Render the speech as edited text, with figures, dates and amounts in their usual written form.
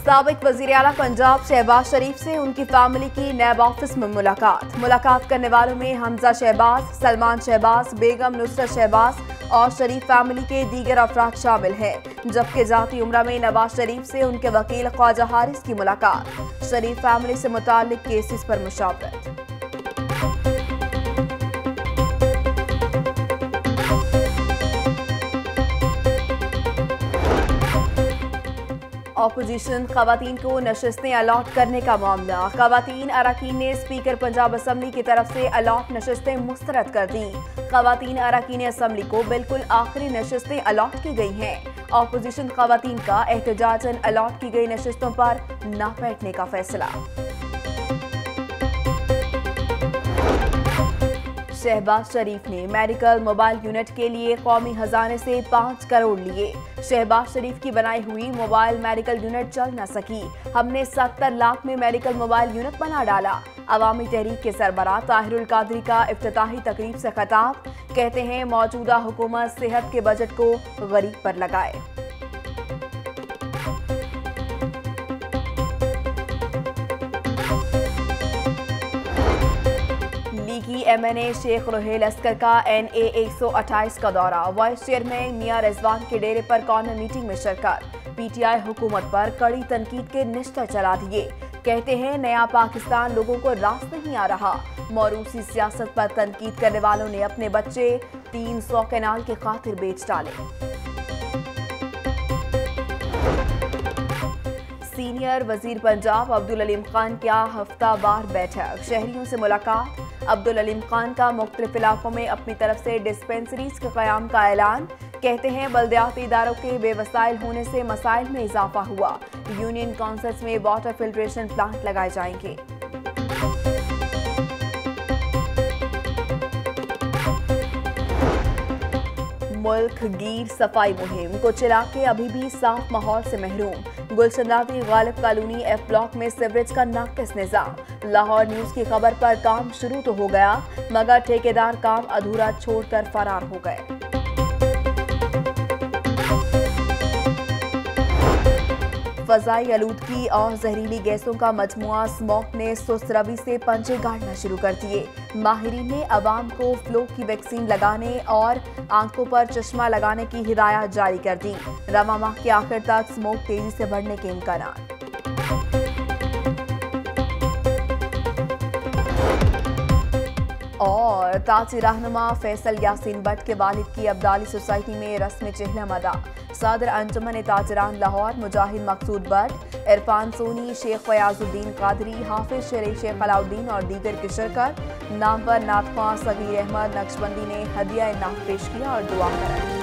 साबिक वजीर आला पंजाब शहबाज शरीफ से उनकी फैमिली की नैब ऑफिस में मुलाकात करने वालों में हमजा शहबाज, सलमान शहबाज, बेगम नुसरत शहबाज और शरीफ फैमिली के दीगर अफराद शामिल हैं, जबकि जाती उम्रा में नवाज शरीफ से उनके वकील ख्वाजा हारिस की मुलाकात। शरीफ फैमिली से मुताल्लिक केसेस पर मुशावरत। ऑपोजिशन खवातीन को नशिस्तें अलॉट करने का मामला। खवातीन अरकान ने स्पीकर पंजाब असम्बली की तरफ से अलॉट नशिस्तें मुस्तरद कर दी। खवातीन अरकान असम्बली को बिल्कुल आखिरी नशिस्तें अलॉट की गई हैं। ऑपोजिशन खवातीन का एहतजाजन अलॉट की गई नशिस्तों पर न बैठने का फैसला। शहबाज शरीफ ने मेडिकल मोबाइल यूनिट के लिए कौमी खजाने से 5 करोड़ लिए। शहबाज शरीफ की बनाई हुई मोबाइल मेडिकल यूनिट चल न सकी। हमने 70 लाख में मेडिकल मोबाइल यूनिट बना डाला। अवामी तहरीक के सरबराह ताहिरुल कादरी का इफ्तिताही तकरीब से खिताब। कहते हैं मौजूदा हुकूमत सेहत के बजट को गरीब पर लगाए। MNA शेख रोहेल अस्कर का NA 128 का दौरा। वाइस चेयरमैन मियां रिजवान के डेरे पर कॉर्नर मीटिंग में शिरकत। PTI हुकूमत पर कड़ी तनकीद के निश्चय चला दिए। कहते हैं नया पाकिस्तान लोगों को रास नहीं आ रहा। मौरूसी सियासत पर तनकीद करने वालों ने अपने बच्चे 300 कैनाल की खातिर बेच डाले। सीनियर वजीर पंजाब अब्दुल-अलीम-खान क्या हफ्तावार बैठक। शहरियों से मुलाकात। अब्दुल-अलीम-खान का मुख्तलिफ इलाकों में अपनी तरफ से डिस्पेंसरीज के क़याम का ऐलान। कहते हैं बल्दियाती इदारों के बेवसाइल होने से मसाइल में इजाफा हुआ। यूनियन काउंसिल्स में वाटर फिल्ट्रेशन प्लांट लगाए जाएंगे। मुल्क गीर सफाई मुहिम। कुछ इलाके अभी भी साफ माहौल से महरूम। गुलशनावी गालिब कॉलोनी F ब्लॉक में सीवरेज का नाकिस निजाम। लाहौर न्यूज की खबर पर काम शुरू तो हो गया, मगर ठेकेदार काम अधूरा छोड़कर फरार हो गए। फजाई आलूदगी और जहरीली गैसों का मजमुआ स्मॉग ने सुस्त रवि से पंजे गाड़ना शुरू कर दिए। माहिरीन ने अवाम को फ्लू की वैक्सीन लगाने और आंखों पर चश्मा लगाने की हिदायत जारी कर दी। रवा माह के आखिर तक स्मोक तेजी से बढ़ने के इम्कान। और ताजी रहनुमा फैसल यासीन भट्ट के वालिद की अब्दाली सोसाइटी में रस्म चहलम अदा। सदर अंजुमन ताजरान लाहौर मुजाहिद मकसूद भट्ट, इरफान सोनी, शेख फयाजुद्दीन कादरी, हाफिज शेख अलाउद्दीन और दीगर की शिरकत। नाम पर नातख्वां सगीर अहमद नक्शबंदी ने हदिया इनाम पेश किया और दुआ कराई।